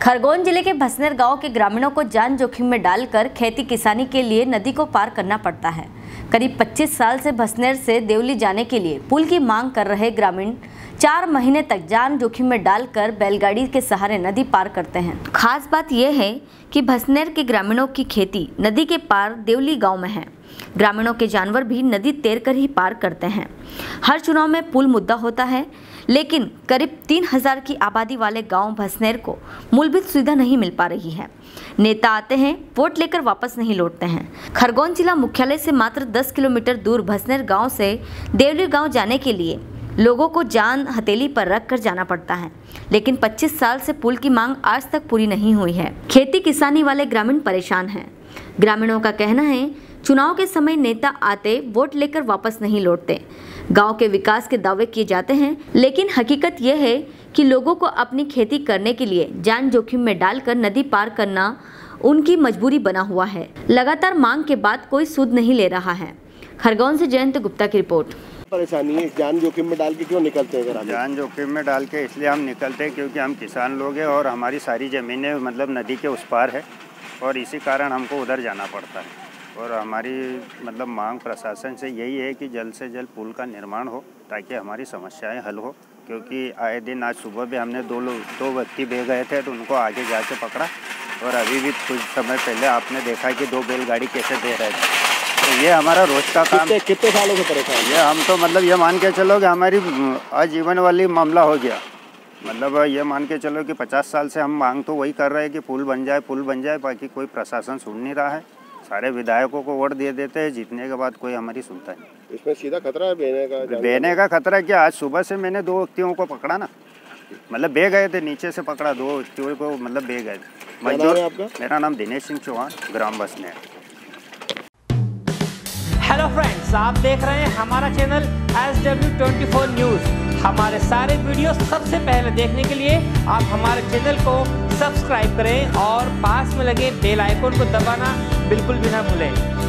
खरगोन जिले के भसनेर गांव के ग्रामीणों को जान जोखिम में डालकर खेती किसानी के लिए नदी को पार करना पड़ता है। करीब 25 साल से भसनेर से देवली जाने के लिए पुल की मांग कर रहे ग्रामीण 4 महीने तक जान जोखिम में डालकर बैलगाड़ी के सहारे नदी पार करते हैं। खास बात यह है कि भसनेर के ग्रामीणों की खेती नदी के पार देवली गाँव में है। ग्रामीणों के जानवर भी नदी तैर कर ही पार करते हैं। हर चुनाव में पुल मुद्दा होता है, लेकिन करीब 3000 की आबादी वाले गांव भसनेर को मूलभूत सुविधा नहीं मिल पा रही है। नेता आते हैं, वोट लेकर वापस नहीं लौटते हैं। खरगोन जिला मुख्यालय से मात्र 10 किलोमीटर दूर भसनेर गांव से देवली गांव जाने के लिए लोगों को जान हथेली पर रख कर जाना पड़ता है, लेकिन 25 साल से पुल की मांग आज तक पूरी नहीं हुई है। खेती किसानी वाले ग्रामीण परेशान हैं। ग्रामीणों का कहना है, चुनाव के समय नेता आते वोट लेकर वापस नहीं लौटते। गांव के विकास के दावे किए जाते हैं, लेकिन हकीकत यह है कि लोगों को अपनी खेती करने के लिए जान जोखिम में डालकर नदी पार करना उनकी मजबूरी बना हुआ है। लगातार मांग के बाद कोई सुध नहीं ले रहा है। खरगोन से जयंत गुप्ता की रिपोर्ट। परेशानी है, जान जोखिम में डाल के क्यों निकलते हैं? जान जोखिम में डाल के इसलिए हम निकलते हैं क्योंकि हम किसान लोग हैं और हमारी सारी ज़मीनें मतलब नदी के उस पार है और इसी कारण हमको उधर जाना पड़ता है। और हमारी मतलब मांग प्रशासन से यही है कि जल्द से जल्द पुल का निर्माण हो ताकि हमारी समस्याएं हल हो, क्योंकि आए दिन आज सुबह भी हमने दो व्यक्ति बह गए थे तो उनको आगे जाके पकड़ा और अभी भी कुछ समय पहले आपने देखा कि 2 बैलगाड़ी कैसे दे रहे थे। तो ये हमारा रोज का काम। कितने सालों से परेशान? ये हम तो मतलब ये मान के चलो कि हमारी आजीवन वाली मामला हो गया। मतलब ये मान के चलो कि 50 साल से हम मांग तो वही कर रहे हैं कि पुल बन जाए, बाकी कोई प्रशासन सुन नहीं रहा है। सारे विधायकों को वोट दे देते हैं, जीतने के बाद कोई हमारी सुनता नहीं। इसमें सीधा खतरा है बहने का खतरा क्या? आज सुबह से मैंने 2 व्यक्तियों को पकड़ा ना, मतलब बह गए थे, नीचे से पकड़ा 2 व्यक्तियों को, मतलब बह गए थे। मेरा नाम दिनेश सिंह चौहान, ग्राम भसनेर। हेलो फ्रेंड्स, आप देख रहे हैं हमारा चैनल SW24 न्यूज़। हमारे सारे वीडियो सबसे पहले देखने के लिए आप हमारे चैनल को सब्सक्राइब करें और पास में लगे बेल आइकन को दबाना बिल्कुल भी ना भूलें।